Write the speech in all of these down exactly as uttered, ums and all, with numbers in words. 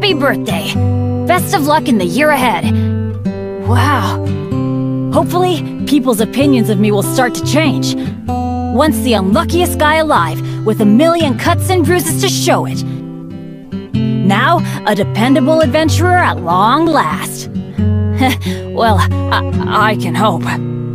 Happy birthday! Best of luck in the year ahead. Wow. Hopefully, people's opinions of me will start to change. Once the unluckiest guy alive, with a million cuts and bruises to show it. Now, a dependable adventurer at long last. Well, I, I can hope.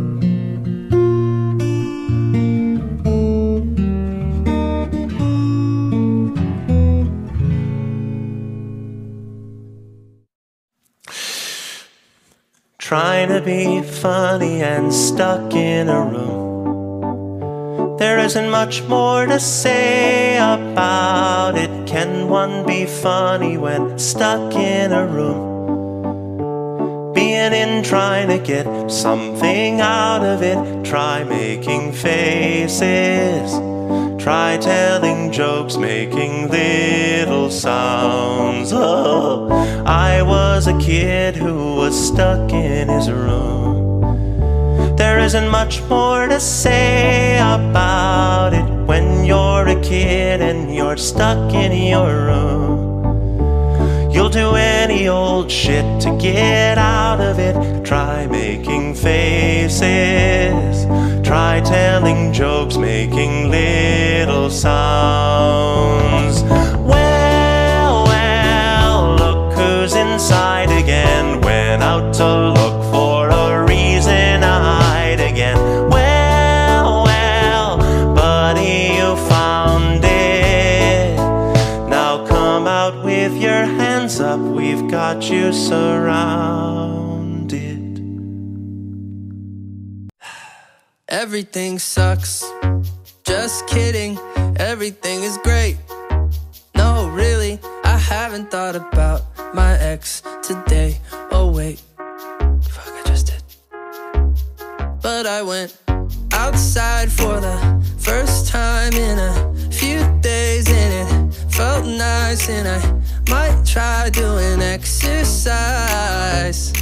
Trying to be funny and stuck in a room. There isn't much more to say about it. Can one be funny when stuck in a room? Being in, trying to get something out of it. Try making faces. Try telling jokes, making little sounds. Oh, I was a kid who was stuck in his room. There isn't much more to say about it when you're a kid and you're stuck in your room. You'll do any old shit to get out of it. Try making faces. Try telling jokes, making little sounds. Well, well, look who's inside again. Went out to look for a reason to hide again. Well, well, buddy, you found it. Now come out with your hands up, we've got you surrounded. Everything sucks, just kidding, everything is great. No, really, I haven't thought about my ex today. Oh wait, fuck, I just did. But I went outside for the first time in a few days, and it felt nice, and I might try doing exercise.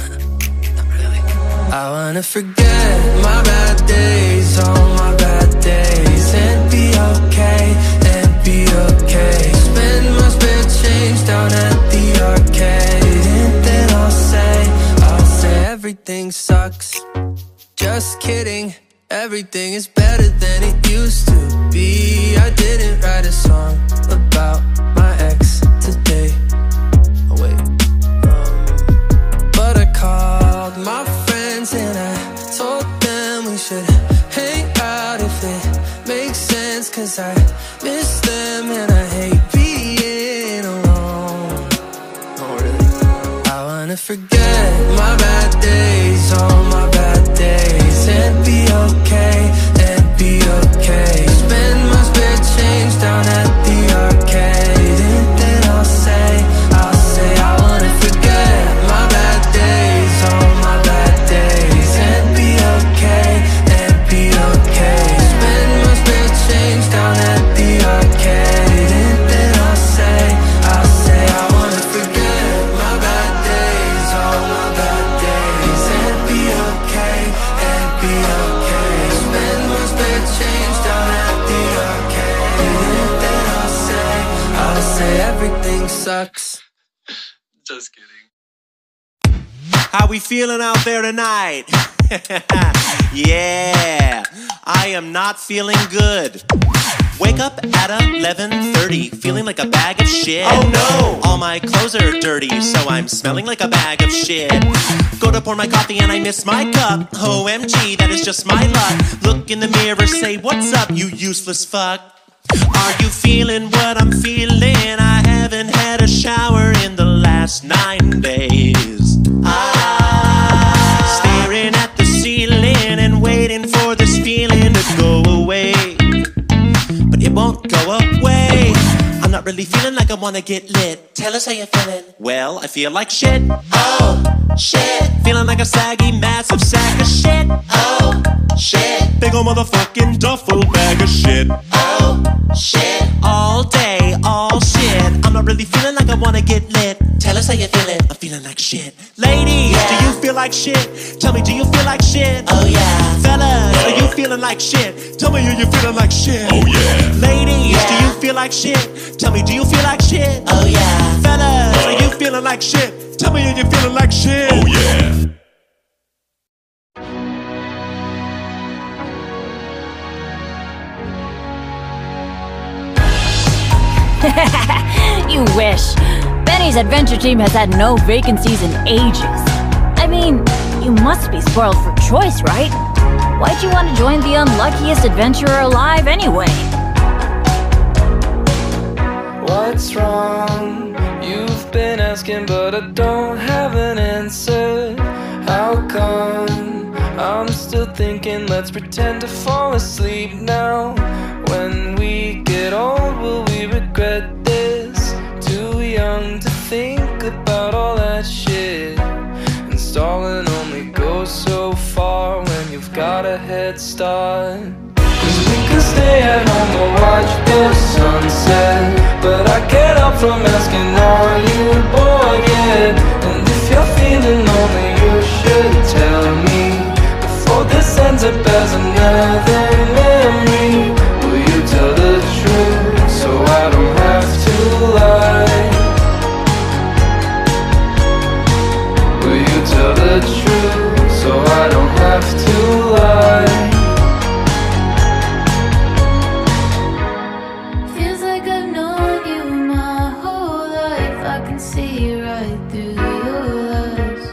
I wanna forget my bad days, all my bad days, and be okay, and be okay. Spend my spare change down at the arcade, and then I'll say, I'll say everything sucks. Just kidding, everything is better than it used to be. I didn't write a song about my ex today. Oh wait, um, but I called my friends and I told them we should hang out if it makes sense, cause I miss them and I hate being alone. Oh really? I wanna forget my bad days, all my bad days, and be okay, and be okay. Spend my spare change down at the arcade, and then I'll say, I'll say I wanna forget my bad days, all my bad days, and be okay, and be okay. Spend my spare change down at the arcade, and then I'll say, I'll say I wanna forget my bad days, all my bad days, and be okay, and be okay. Spend my spare change down at the arcade, and then I'll say, I'll say everything sucks. Just kidding. How we feeling out there tonight? Yeah, I am not feeling good. Wake up at eleven thirty, feeling like a bag of shit. Oh no! All my clothes are dirty, so I'm smelling like a bag of shit. Go to pour my coffee and I miss my cup. O M G, that is just my luck. Look in the mirror, say what's up, you useless fuck. Are you feeling what I'm feeling? I haven't had a shower in the last nine days. Ah, staring at the ceiling and waiting for this feeling to go away, but it won't go away. I'm not really feeling like I wanna get lit. Tell us how you're feeling. Well, I feel like shit. Oh, shit. Feeling like a saggy, massive sack of shit. Oh, shit. Big ol' motherfucking duffel bag of shit. Oh, shit. All day, all shit. I'm not really feeling like I wanna get lit. Tell us how you're feeling. I'm feeling like shit. Ladies, yeah. Do you feel like shit? Tell me, do you feel like shit? Oh yeah. Fellas, are you feeling like shit? Tell me, are you feeling like shit? Oh yeah. Ladies, yeah. Do you feel like shit? Tell me, do you feel like shit? Oh yeah. Fellas, feeling like shit. Tell me if you're feeling like shit. Oh yeah. You wish. Benny's adventure team has had no vacancies in ages. I mean, you must be spoiled for choice, right? Why'd you want to join the unluckiest adventurer alive anyway? What's wrong? You've been asking but I don't have an answer. How come? I'm still thinking, let's pretend to fall asleep now. When we get old, will we regret this? Too young to think about all that shit. And stalling only goes so far when you've got a head start. Cause we could stay at home and watch the sunset, but I can't help from asking, are you bored yet? And if you're feeling lonely, you should tell me before this ends up as another memory. Will you tell the truth so I don't have to lie? Will you tell the truth so I don't have to lie? Feels like I've known you my whole life. I can see right through your eyes.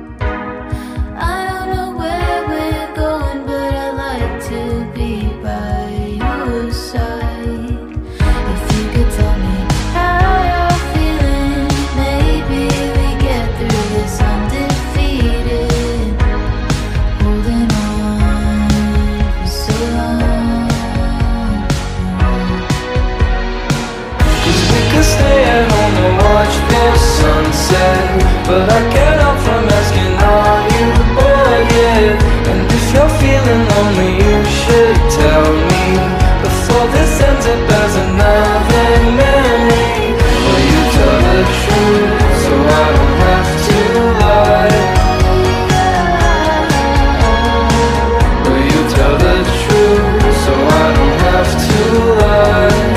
I don't know where we're going, but I like to be by your side. If you could tell me how you're feeling, maybe we get through this undefeated. Holding on for so long. Cause we could stay at home and watch the sunset, but I can't help from asking, are you bored yet? And if you're feeling lonely, you should tell me before this ends up as another memory. Will you tell the truth so I don't have to lie? Will you tell the truth so I don't have to lie?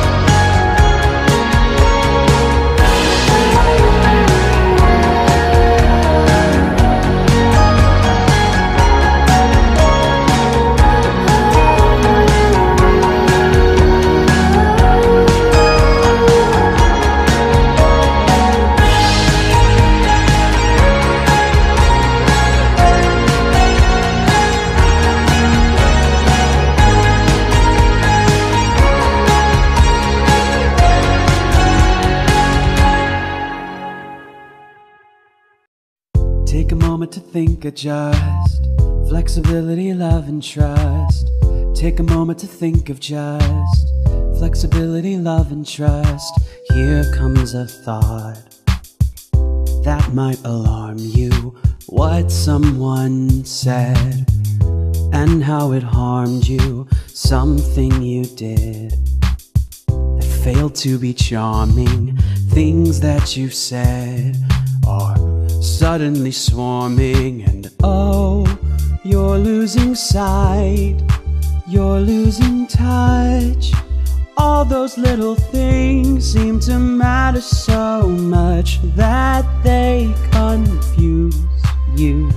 Take a moment to think, adjust. Flexibility, love, and trust. Take a moment to think of just flexibility, love, and trust. Here comes a thought that might alarm you. What someone said and how it harmed you. Something you did that failed to be charming. Things that you've said are suddenly swarming, and oh, you're losing sight, you're losing touch. All those little things seem to matter so much that they confuse you,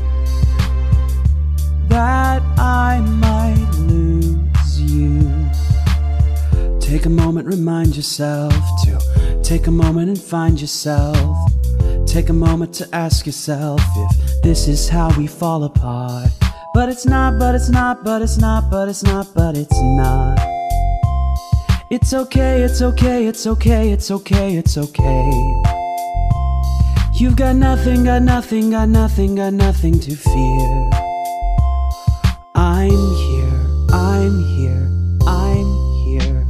that I might lose you. Take a moment, remind yourself to take a moment and find yourself. Take a moment to ask yourself if this is how we fall apart. But it's not, but it's not, but it's not, but it's not, but it's not. It's okay, it's okay, it's okay, it's okay, it's okay. You've got nothing, got nothing, got nothing, got nothing to fear. I'm here, I'm here, I'm here.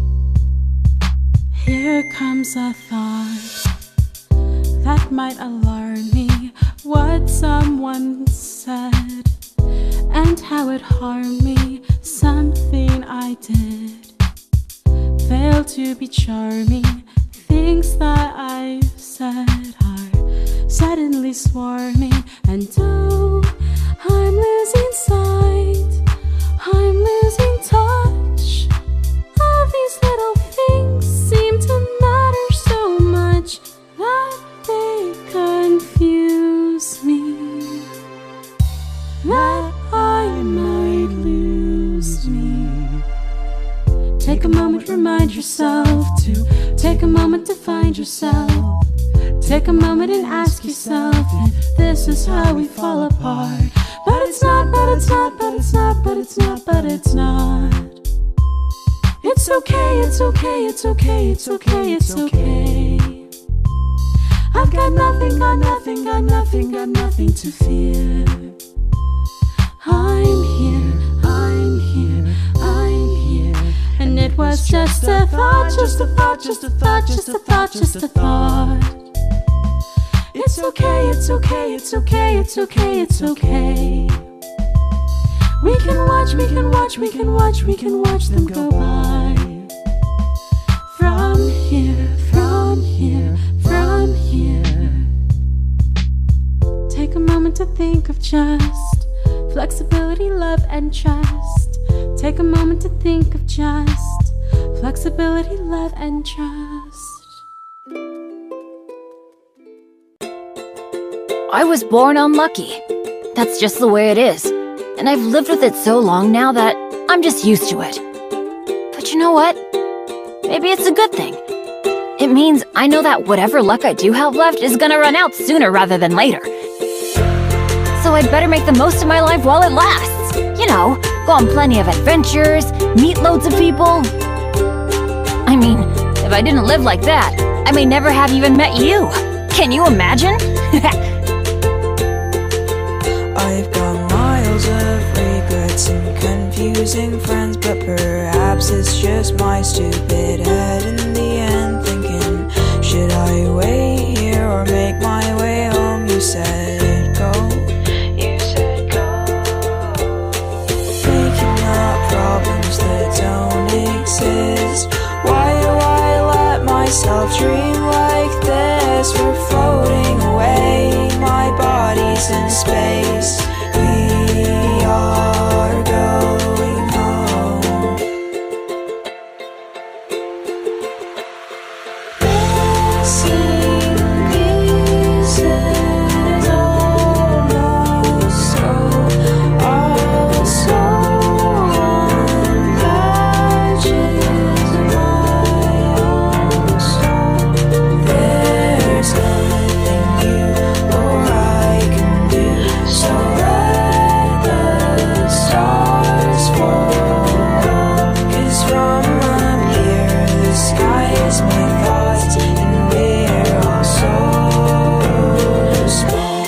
Here comes a thought that might alarm me. What someone said and how it harmed me. Something I did failed to be charming. Things that I've said are suddenly swarming, and oh, I'm losing sight, I'm losing touch. All these little things seem to matter so much that they moment to find yourself. Take a moment and ask yourself if this is how we fall apart. But it's not, but it's not, but it's not, but it's not, but it's not. It's okay, it's okay, it's okay, it's okay, it's okay. I've got nothing, got nothing, got nothing, got nothing to fear. I'm here, I'm here, I'm here. And it was just a thought, just a thought, just a thought, just a thought, just a thought. It's okay, it's okay, it's okay, it's okay, it's okay. We can watch, we can watch, we can watch, we can watch them go by. From here, from here, from here. Take a moment to think of just flexibility, love, and trust. Take a moment to think of just flexibility, love, and trust. I was born unlucky. That's just the way it is. And I've lived with it so long now that I'm just used to it. But you know what? Maybe it's a good thing. It means I know that whatever luck I do have left is gonna run out sooner rather than later. So I'd better make the most of my life while it lasts. You know, go on plenty of adventures, meet loads of people. I mean, if I didn't live like that, I may never have even met you. Can you imagine? I've got miles of regrets and confusing friends, but perhaps it's just my stupid head in the end thinking, should I wait here or make my way home? You said go, you said go. Making up problems that don't exist. Why do I let myself dream like this? We're floating away, my body's in space. We are going home. Missing pieces almost so, also on patches of my own soul. There's nothing you or I can do, so let the stars fall. 'Cause from up here the sky is my thoughts, and we're all so small.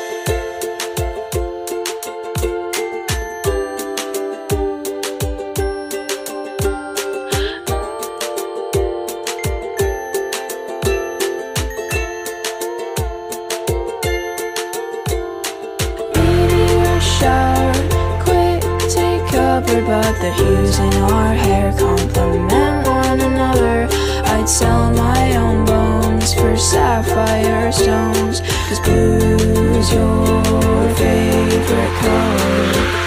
Meteor shower, quick take cover, but the hues in our hair complement one another. I'd sell my own bones for sapphire stones, 'cause blue's your favorite color.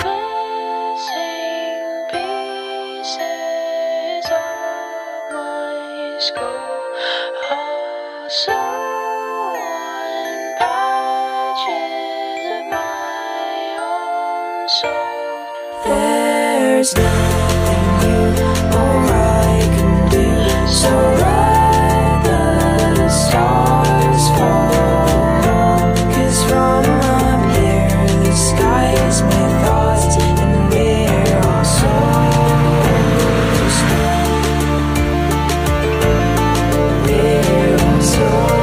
Missing pieces of my skull, also on patches of my own soul. There's nothing you or I can do, so let the stars fall. 'Cause from up here the sky is my thoughts, and we're all so small. We're all so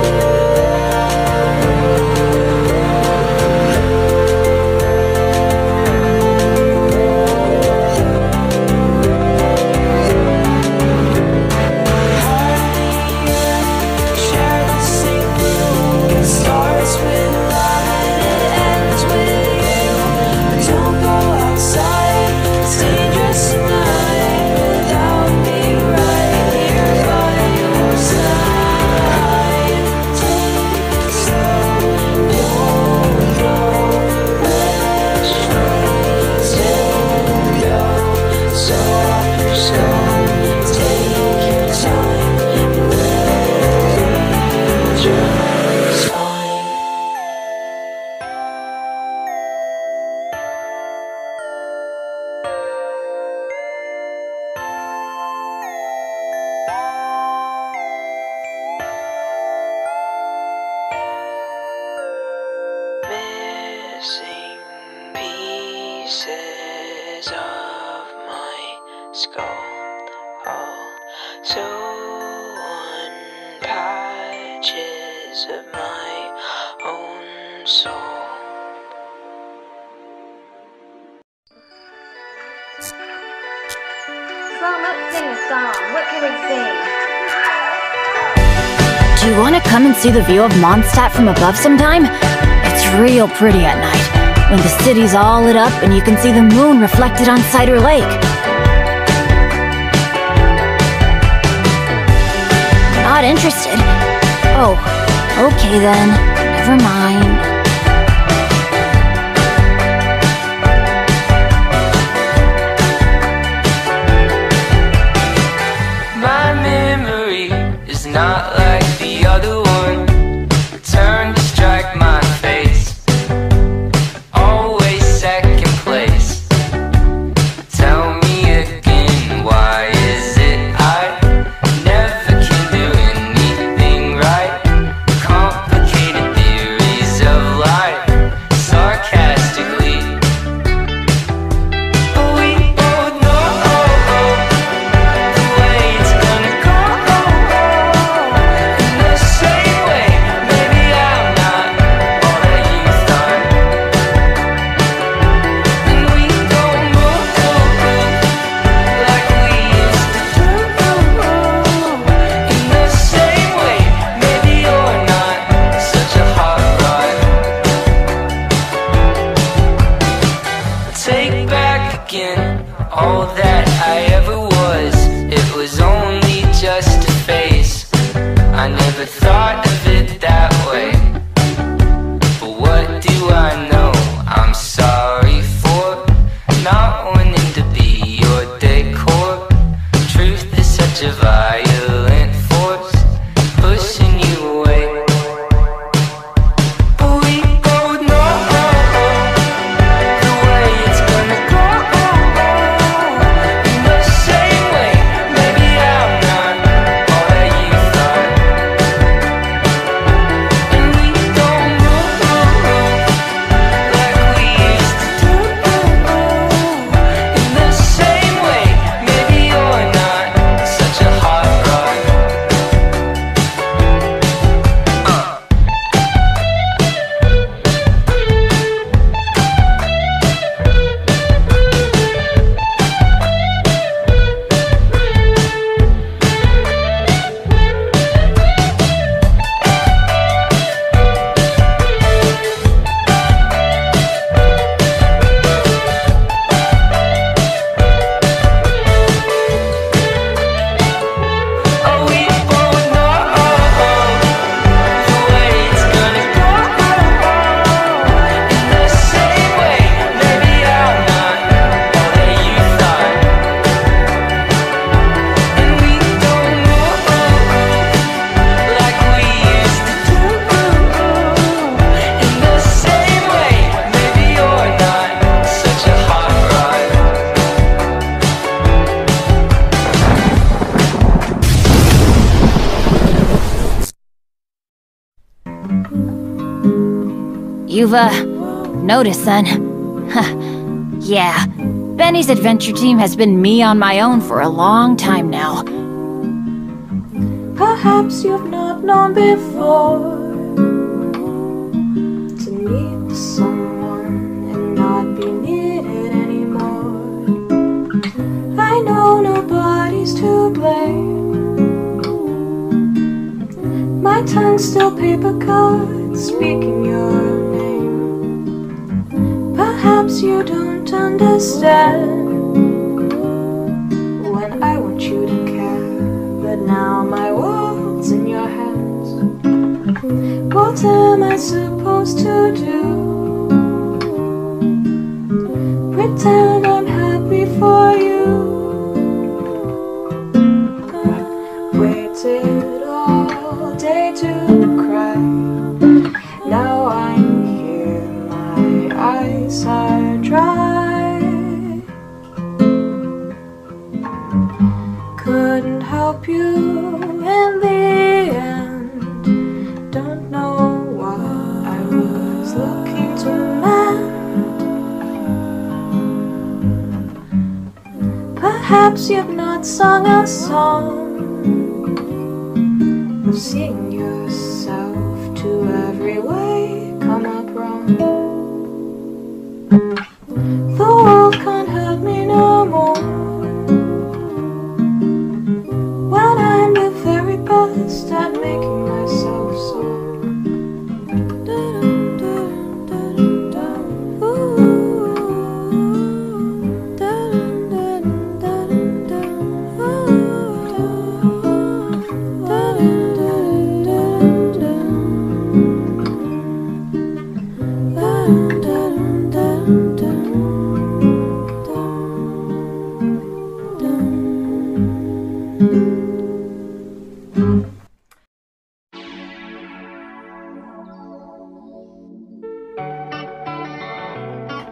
pieces of my own soul. So let's sing a song. What can we sing? Do you want to come and see the view of Mondstadt from above sometime? It's real pretty at night, when the city's all lit up and you can see the moon reflected on Cider Lake. Not interested? Oh, okay then. Never mind. My memory is not like the other one. Turn to strike my face. Always second place. Tell me again, why is it I never can do anything right? Complicated theories of life, sarcastically. But we both know the way it's gonna go. In the same way, maybe I'm not all that you thought. And we don't move like we used to do. In the same way, maybe you're not such a hot rod. Take back again all that I ever was. It was only just a phase. I never thought of it that way. But what do I know? I'm sorry for not wanting to be your decor. Truth is such a violent force, pushing you away. But we both know the way it's gonna go. In the same way, maybe I'm not all that you thought. And we don't move like we used to do. In the same way, maybe you're not such a hot rod. Uh. Oh, we both know the way it's gonna go. In the same way, maybe I'm not all that you thought. And we don't move like we used to do. In the same way, maybe you're not such a hot rod. You've, uh, noticed then? Huh. Yeah, Benny's adventure team has been me on my own for a long time now. Perhaps you've not known before to meet someone and not be needed anymore. I know nobody's to blame. My tongue's still paper cut, speaking your name. Perhaps you don't understand when I want you to care, but now my world's in your hands. What am I supposed to do? Pretend I'm happy for you. Waited all day to cry. Now I'm here, my eyes are dry. Couldn't help you in the end. Don't know what I was looking to mend. Perhaps you've not sung a song of seeing yourself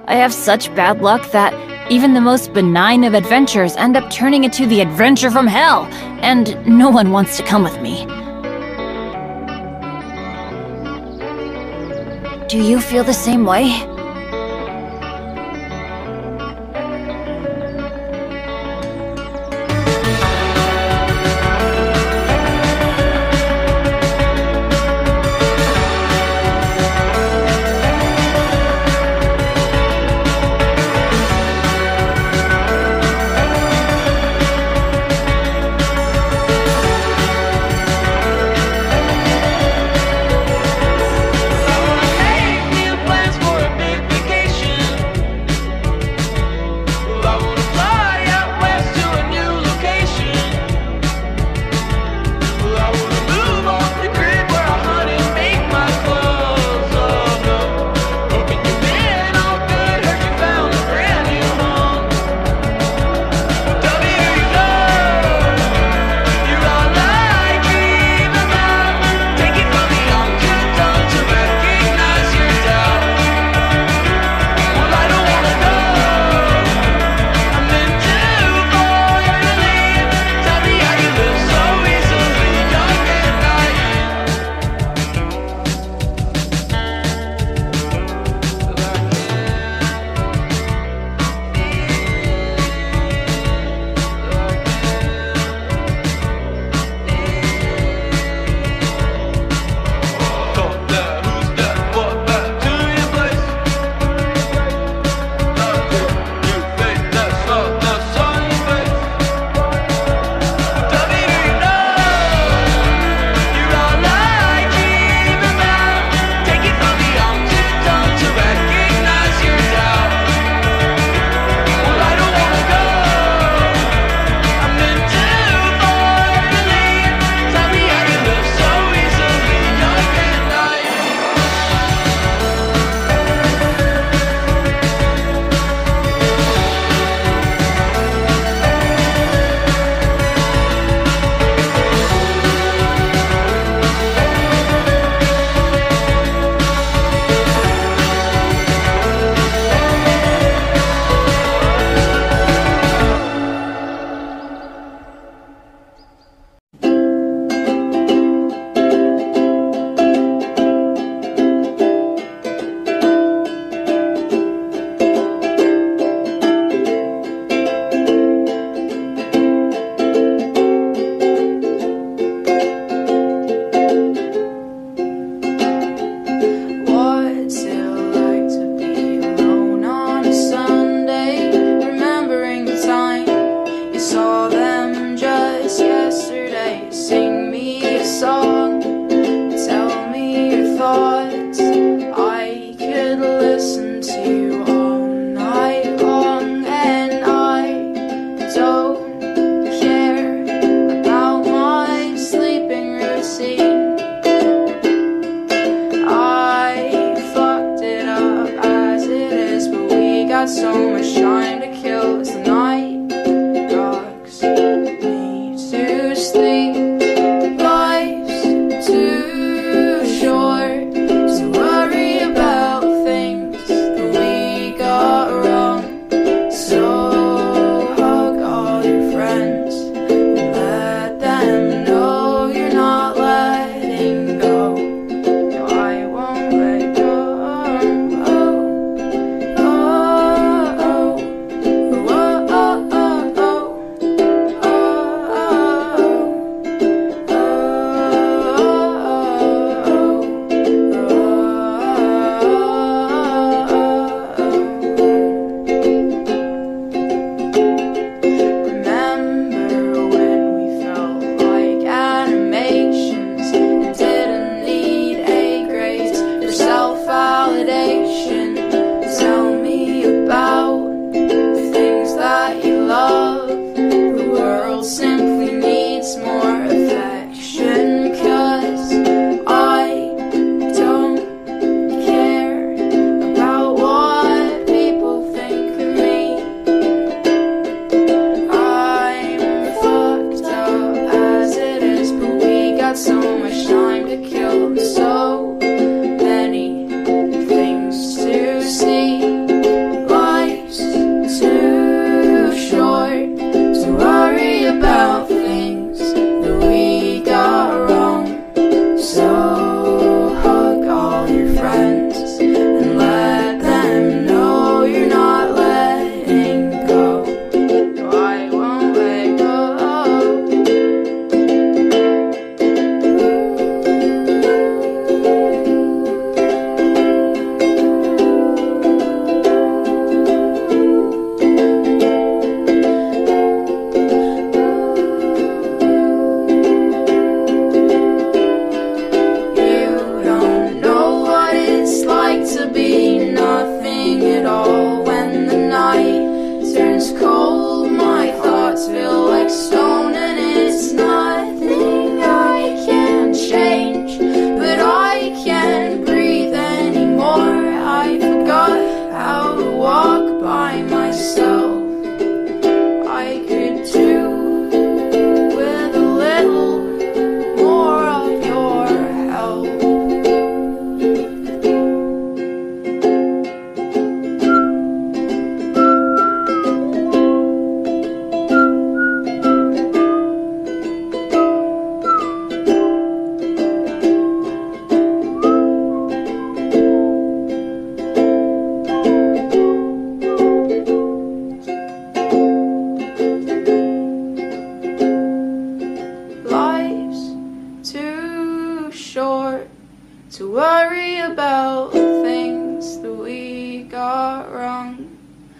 I have such bad luck that even the most benign of adventures end up turning into the adventure from hell, and no one wants to come with me. Do you feel the same way? So much time to kill as the night rocks me to sleep. Life's too short to worry about things that we got wrong. So hug all your friends and let them know you're not letting go. No, I won't let go. short to worry about things that we got wrong.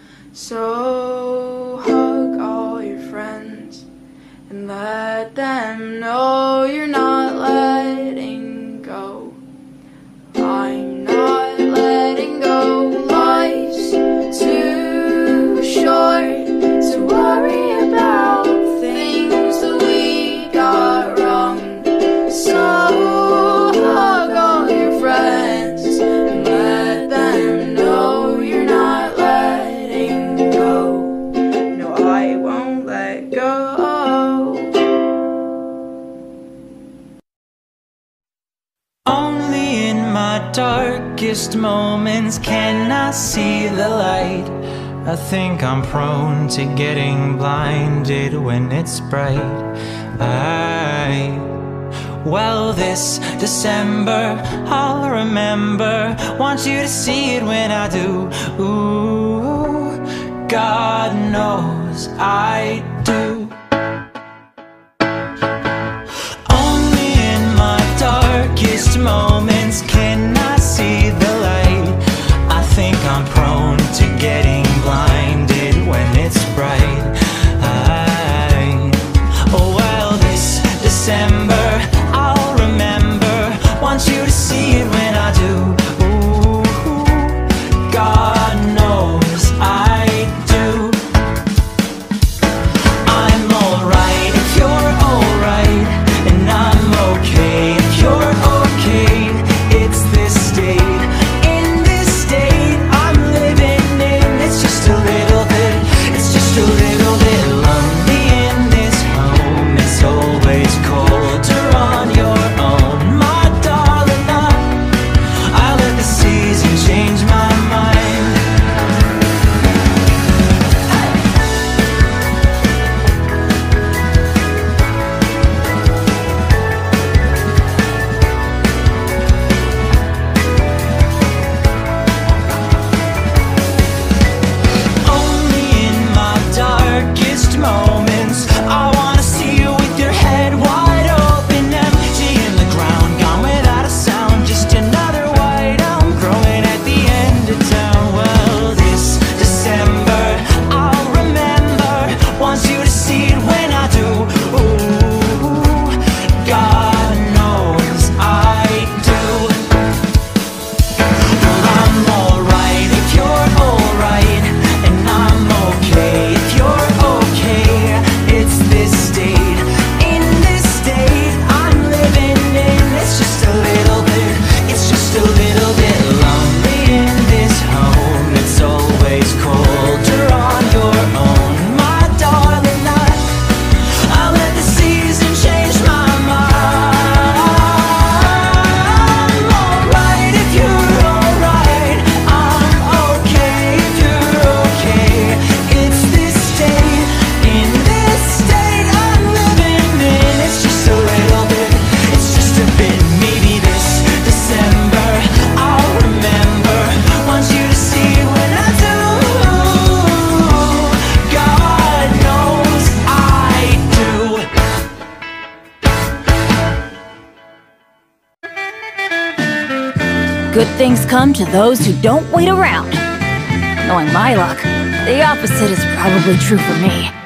So hug all your friends and let them know you're not letting go. I'm not letting go. Life's too short to worry about things that we got wrong. So hug all your friends and let them know you're not letting go. No, I won't let go. Only in my darkest moments can I see the light. I think I'm prone to getting blinded when it's bright. I, well, this December I'll remember. Want you to see it when I do. Ooh, God knows I do. Only in my darkest moments can I see the light. I think I'm prone to getting blinded when it's bright. I, oh well, this December I'll remember. Want you to see it when I do. Ooh, God knows I do. I'm alright if you're alright, and I'm okay if you're okay. It's this state, in this state I'm living in. It's just a little bit, it's just a little bit lonely in this home. It's always colder on your own, my darling. I, I let the season change my mind. Only in my darkest moments I wanna see you with your head wide open, empty in the ground, gone without a sound. Just another white elm growing at the end of town. Well, this December I'll remember. Want you to see it when I do. Ooh, God knows I do. I'm alright if you're alright, and I'm okay if you're okay. It's this state, in this state I'm living in. It's just a little bit, it's just a little bit lonely in this home. It's always colder on your own, my darling. I, I let the season change my mind. I'm alright if you're alright. I'm okay if you're okay. It's this state, in this state I'm living in. It's just a little bit, it's just a bit. Maybe this December I'll remember. Want you to see when I do. God knows I do. Good things come to those who don't wait around. Knowing my luck, the opposite is probably true for me.